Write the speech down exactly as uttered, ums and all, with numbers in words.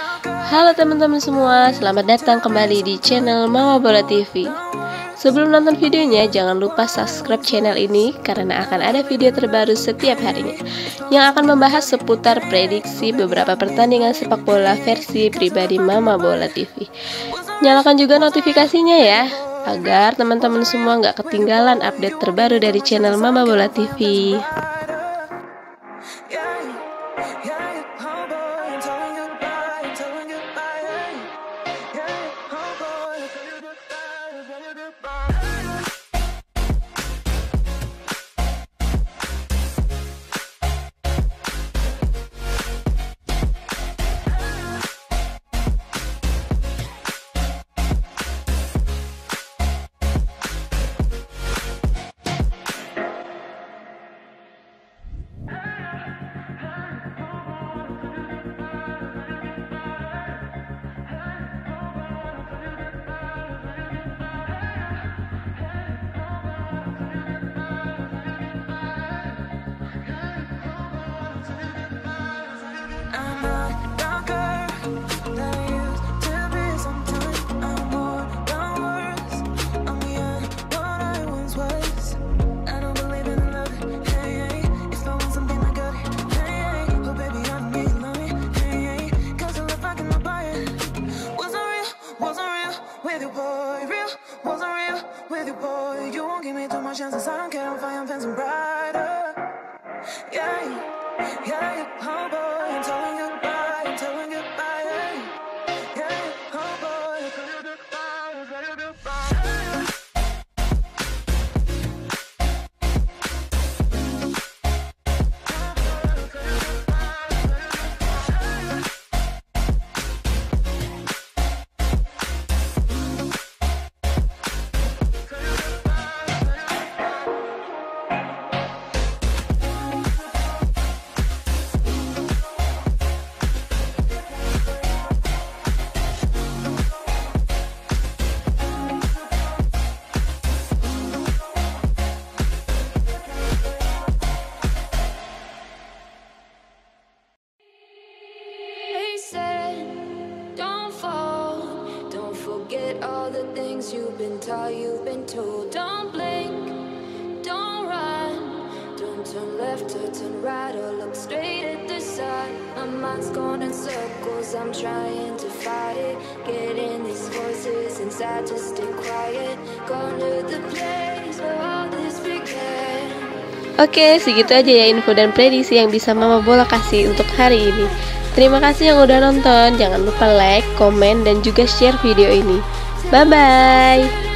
Halo teman-teman semua, selamat datang kembali di channel Mama Bola T V. Sebelum nonton videonya, jangan lupa subscribe channel ini karena akan ada video terbaru setiap harinya yang akan membahas seputar prediksi beberapa pertandingan sepak bola versi pribadi Mama Bola T V. Nyalakan juga notifikasinya ya, agar teman-teman semua nggak ketinggalan update terbaru dari channel Mama Bola T V. Boy, you won't give me too much chances. I don't care if I am fencing brighter. Yeah, yeah, yeah, oh boy, I'm telling you goodbye, I'm telling you goodbye. Yeah, yeah, oh boy, I'm telling you goodbye, I'm telling you goodbye. Forget all the things you've been taught, you've been told. Don't blink, don't run, don't turn left or turn right or look straight at the sun. My mind's going in circles, I'm trying to fight it. Getting these voices inside to stay quiet. Going to the place where all this began. Oke, segitu aja ya info dan prediksi yang bisa Mama Bola kasih untuk hari ini. Terima kasih yang udah nonton. Jangan lupa like, komen, dan juga share video ini. Bye-bye.